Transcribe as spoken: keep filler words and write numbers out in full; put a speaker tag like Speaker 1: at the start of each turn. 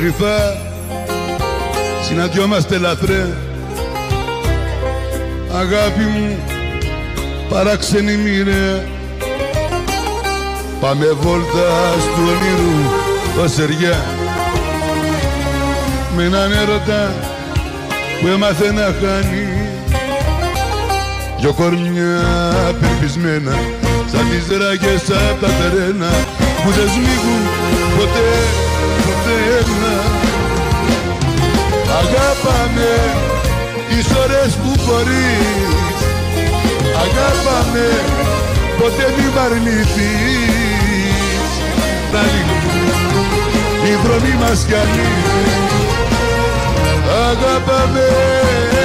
Speaker 1: κρυφά συναντιόμαστε λαθρέ. Αγάπη μου, παράξενη μοίρε, πάμε βόλτα του όνειρου ως εριά, με έναν έρωτα που έμαθε να χάνει, δυο κορμιά περπισμένα σαν τις ράγες απ' τα τερένα που δεν σμίγουν ποτέ, ποτέ ένα. Αγάπαμε τις ώρες που μπορείς, αγάπαμε, ποτέ μη μ' αρνηθείς. Να οι δρόμοι μας κι άλλοι, αγάπαμε.